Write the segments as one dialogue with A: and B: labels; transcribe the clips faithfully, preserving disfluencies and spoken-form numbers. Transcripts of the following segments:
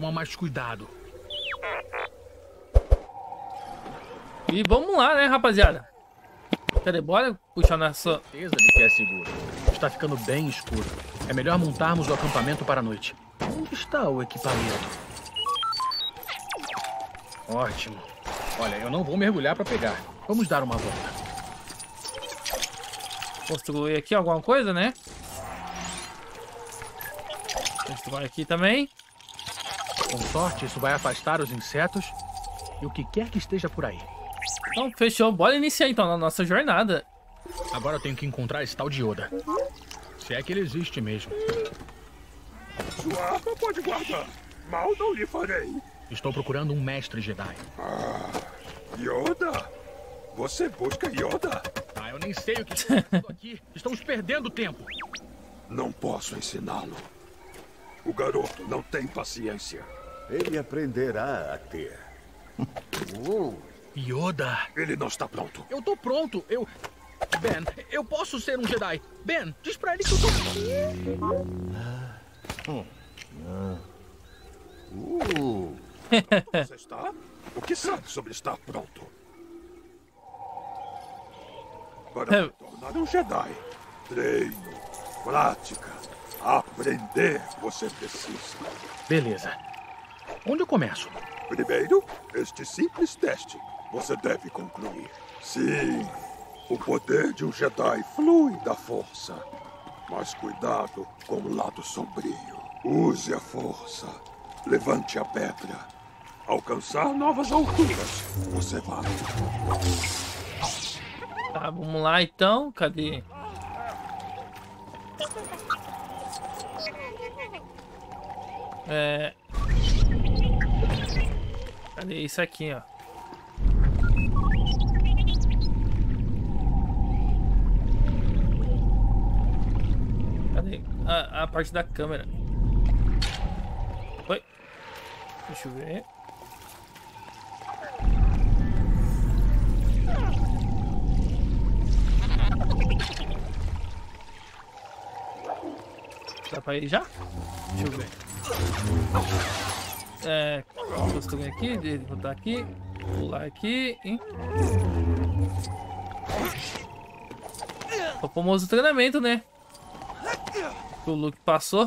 A: tomar mais cuidado.
B: E vamos lá, né, rapaziada? Cadê? Bora puxar nossa...
A: Certeza de que é seguro. Está ficando bem escuro. É melhor montarmos o acampamento para a noite. Onde está o equipamento? Ótimo. Olha, eu não vou mergulhar para pegar. Vamos dar uma volta.
B: Construir aqui alguma coisa, né? Construir aqui também.
A: Com sorte, isso vai afastar os insetos e o que quer que esteja por aí.
B: Então, fechou. Bora iniciar, então, a nossa jornada.
A: Agora eu tenho que encontrar esse tal de Yoda. Se é que ele existe mesmo.
C: Sua arma pode guardar. Mal não lhe farei.
A: Estou procurando um mestre Jedi.
C: Ah, Yoda? Você busca Yoda?
A: Ah, eu nem sei o que está fazendo aqui. Estamos perdendo tempo.
C: Não posso ensiná-lo. O garoto não tem paciência.
D: Ele aprenderá a ter.
A: Uh, Yoda.
C: Ele não está pronto.
A: Eu tô pronto. Eu... Ben, eu posso ser um Jedi. Ben, diz pra ele que eu tô...
D: Uh.
C: Você está? O que sabe sobre estar pronto? Para se tornar um Jedi, treino, prática, aprender você precisa.
A: Beleza. Onde eu começo?
C: Primeiro, este simples teste você deve concluir. Sim, o poder de um Jedi flui da força. Mas cuidado com o lado sombrio. Use a força. Levante a pedra. Alcançar novas alturas. Você vai.
B: Tá, vamos lá, então. Cadê? É... Cadê isso aqui, ó? Cadê a, a parte da câmera? Oi. Deixa eu ver. Dá pra ir já? Deixa eu ver. É, construir aqui, botar aqui, pular aqui e... O famoso treinamento, né? Que o Luke passou.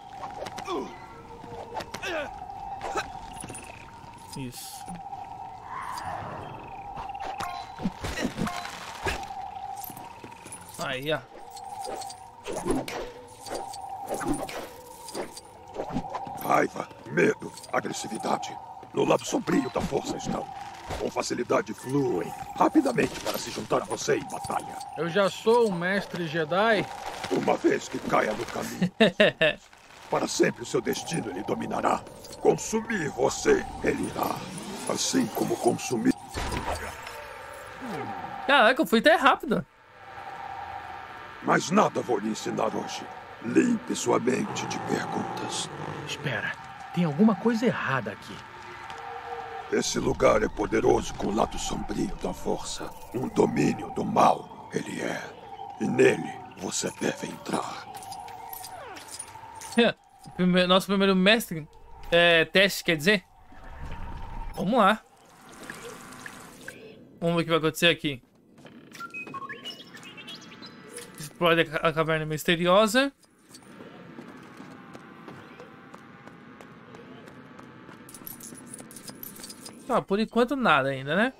B: Isso. Aí, ó.
C: Raiva, medo, agressividade. No lado sombrio da força estão. Com facilidade fluem rapidamente para se juntar a você em batalha.
A: Eu já sou um mestre Jedi.
C: Uma vez que caia no caminho, para sempre o seu destino ele dominará. Consumir você, ele irá. Assim como consumir...
B: Caraca, eu fui até rápido.
C: Mas nada vou lhe ensinar hoje. Limpe sua mente de perguntas.
A: Espera, tem alguma coisa errada aqui.
C: Esse lugar é poderoso com o lado sombrio da força. Um domínio do mal, ele é. E nele você deve entrar.
B: Primeiro, nosso primeiro mestre é, teste, quer dizer? Vamos lá. Vamos ver o que vai acontecer aqui. Explode a caverna misteriosa. Tá, por enquanto nada ainda, né?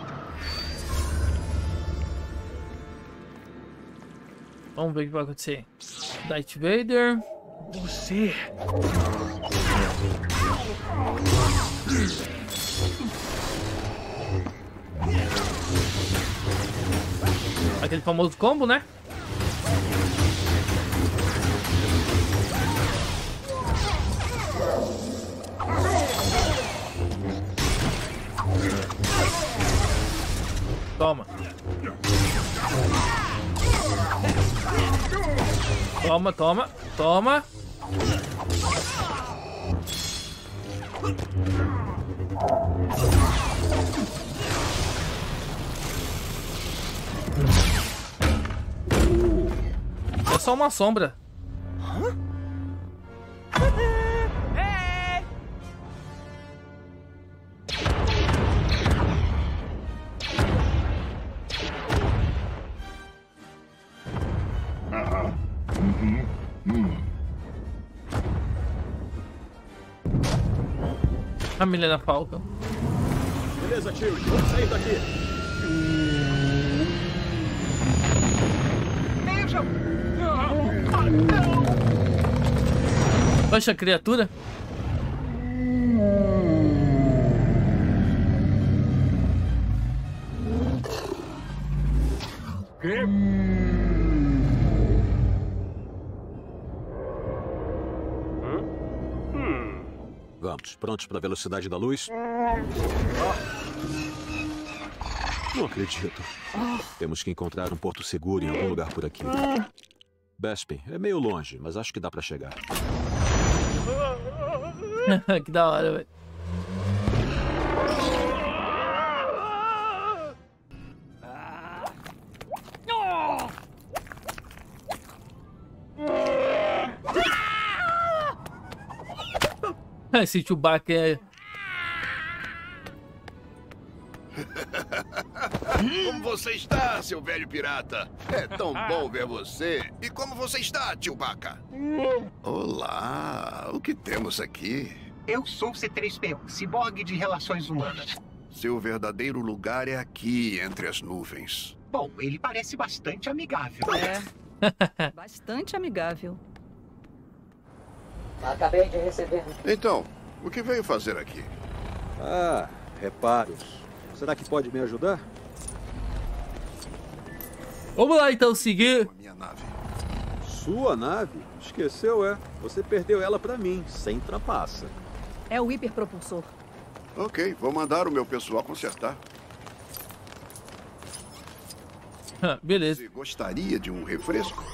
B: Vamos ver o que vai acontecer. Darth Vader.
A: Você...
B: Aquele famoso combo, né? Toma. Toma, toma, toma. É só uma sombra. A Milena Falcon.
A: Beleza, tio. Vamos sair daqui.
E: Vejam!
B: Poxa, criatura.
A: Que?
F: Vamos, prontos para a velocidade da luz? Não acredito. Temos que encontrar um porto seguro em algum lugar por aqui. Bespin, é meio longe, mas acho que dá para chegar.
B: Que da hora, velho. Esse Chewbacca é...
G: Como você está, seu velho pirata? É tão bom ver você. E como você está, Chewbacca? Olá, o que temos aqui?
E: Eu sou C três P O, ciborgue de relações humanas.
G: Seu verdadeiro lugar é aqui, entre as nuvens.
E: Bom, ele parece bastante amigável.
H: É. Bastante amigável.
I: Acabei de receber.
G: Então, o que veio fazer aqui?
F: Ah, reparos. Será que pode me ajudar?
B: Vamos lá, então, seguir.
G: A minha nave.
F: Sua nave? Esqueceu, é? Você perdeu ela para mim, sem trapaça.
H: É o hiperpropulsor.
G: Ok, vou mandar o meu pessoal consertar.
B: Beleza.
G: Você gostaria de um refresco?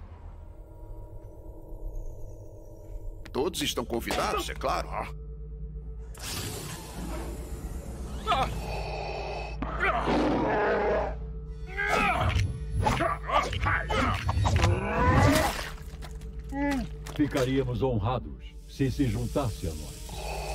G: Todos estão convidados, é claro.
J: Ficaríamos honrados se se juntasse a nós.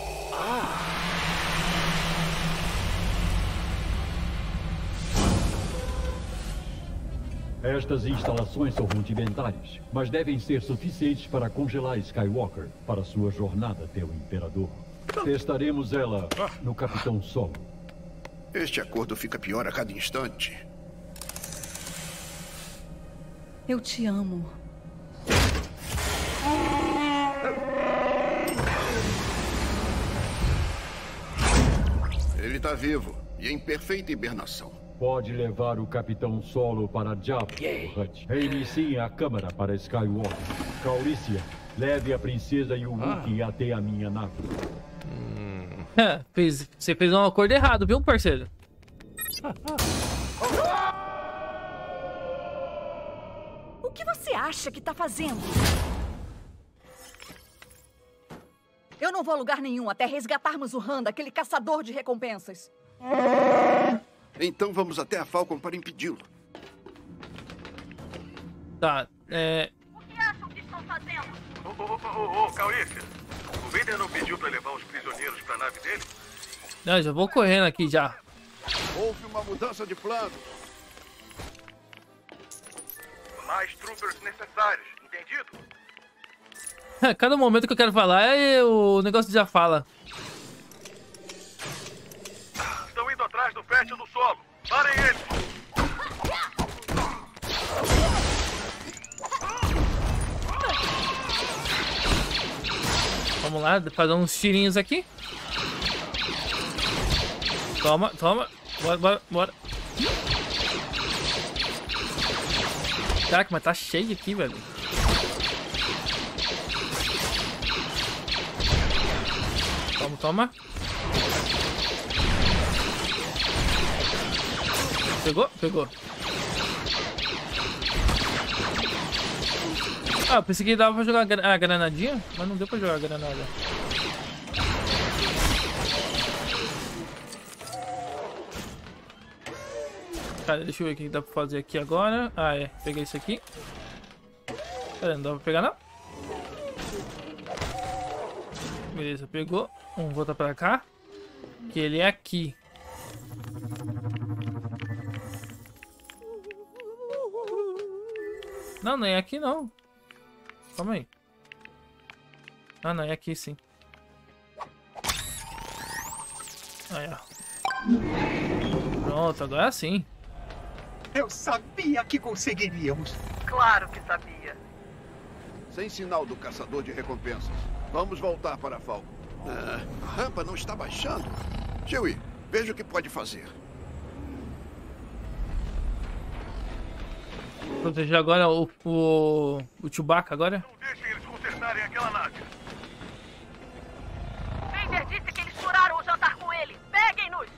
J: Estas instalações são rudimentares, mas devem ser suficientes para congelar Skywalker para sua jornada até o Imperador. Testaremos ela no Capitão Solo.
G: Este acordo fica pior a cada instante.
H: Eu te amo.
G: Ele está vivo e em perfeita hibernação.
J: Pode levar o Capitão Solo para Jabba no Hutt. Reinicie a câmara para Skywalker. Caurícia, leve a princesa e o Wookiee ah. até a minha nave.
B: Hum. fez, você fez um acordo errado, viu, parceiro?
H: O que você acha que tá fazendo? Eu não vou a lugar nenhum até resgatarmos o Han, aquele caçador de recompensas.
G: Então vamos até a Falcon para impedi-lo.
B: Tá, é...
H: O que acham que estão fazendo?
K: Ô, ô, ô, ô, Caurícia, o Vader não pediu para levar os prisioneiros para a nave dele?
B: Não, já vou correndo aqui já.
G: Houve uma mudança de plano.
K: Mais troopers necessários, entendido?
B: Cada momento que eu quero falar, é o negócio já fala.
K: Estão indo atrás do fértil do solo. Parem eles!
B: Vamos lá, fazer uns tirinhos aqui. Toma, toma. Bora, bora, bora. Caraca, mas tá cheio aqui, velho. Toma, toma. Pegou? Pegou. Ah, eu pensei que dava pra jogar a ah, granadinha, mas não deu pra jogar a granada. Cara, deixa eu ver o que dá pra fazer aqui agora. Ah, é. Peguei isso aqui. Pera, não dá pra pegar, não? Beleza, pegou. Vamos voltar pra cá. Que ele é aqui. Não, nem é aqui, não. Calma aí. Ah, não, é aqui sim. Aí, ó. Pronto, agora sim.
E: Eu sabia que conseguiríamos.
H: Claro que sabia.
G: Sem sinal do caçador de recompensas. Vamos voltar para a Falco. Ah, a rampa não está baixando. Chewie, veja o que pode fazer.
B: Proteger agora o, o, o Chewbacca agora.
K: Não deixem eles consertarem aquela nave.
H: Vader disse que eles furaram o jantar com ele. Peguem-nos!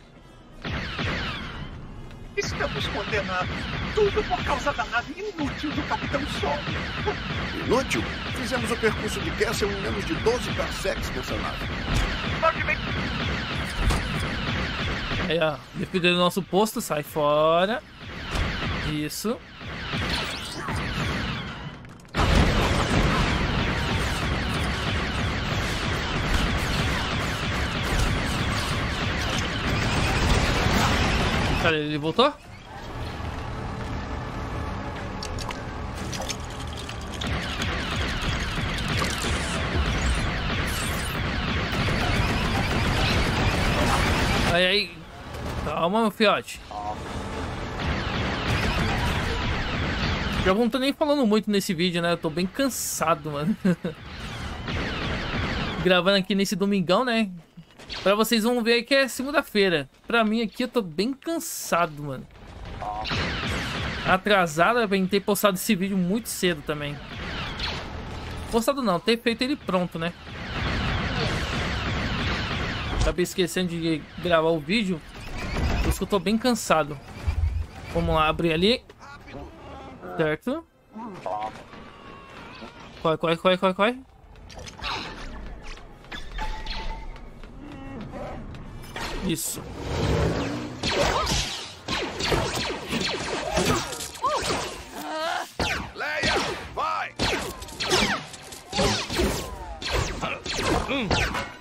E: Estamos condenados. Tudo por causa da nave inútil do Capitão Sol.
G: Inútil? Fizemos o percurso de Kessel em menos de doze parsecs nessa nave.
B: Aí, ó. Defender o nosso posto, sai fora. Isso. Cara, ele voltou? Aí, aí. Calma, meu fiote. Já não tô nem falando muito nesse vídeo, né? Eu tô bem cansado, mano. Gravando aqui nesse domingão, né? Pra vocês vão ver que é segunda-feira. Pra mim aqui eu tô bem cansado, mano. Atrasado, eu ter postado esse vídeo muito cedo também. Postado não, ter feito ele pronto, né? Acabei esquecendo de gravar o vídeo. Por isso que eu tô bem cansado. Vamos lá, abrir ali. Certo. Corre, corre, corre, corre, corre. Isso.
G: Leia, vai!
B: Hum.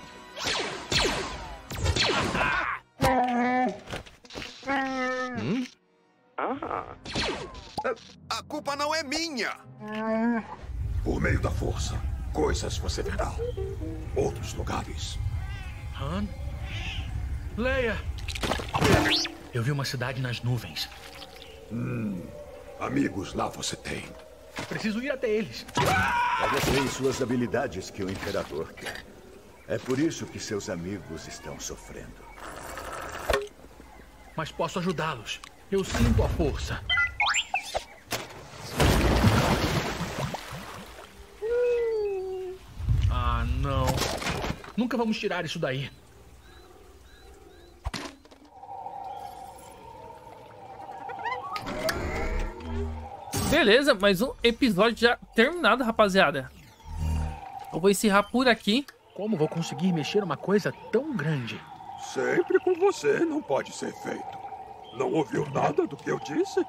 G: Hum? Ah. A culpa não é minha.
C: Por meio da força, coisas você verá. Outros lugares.
A: Han? Leia! Eu vi uma cidade nas nuvens.
C: Hum, amigos lá você tem.
A: Preciso ir até eles.
D: É você e suas habilidades que o Imperador quer. É por isso que seus amigos estão sofrendo.
A: Mas posso ajudá-los. Eu sinto a força. Ah, não. Nunca vamos tirar isso daí.
B: Beleza, mais um episódio já terminado, rapaziada. Eu vou encerrar por aqui.
A: Como vou conseguir mexer uma coisa tão grande?
C: Sempre com você não pode ser feito. Não ouviu nada do que eu disse?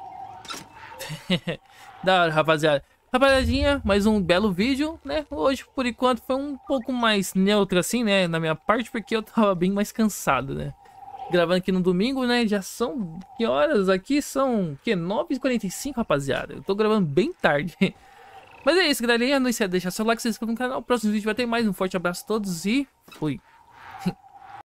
B: Da hora, rapaziada. Rapaziadinha, mais um belo vídeo, né? Hoje, por enquanto, foi um pouco mais neutro assim, né? Na minha parte, porque eu tava bem mais cansado, né? Gravando aqui no domingo, né? Já são... Que horas aqui? São... Que? nove e quarenta e cinco, rapaziada. Eu tô gravando bem tarde. Mas é isso, galerinha. Não esqueça de deixar seu like, se inscrever no canal. O próximo vídeo vai ter mais. Um forte abraço a todos e fui.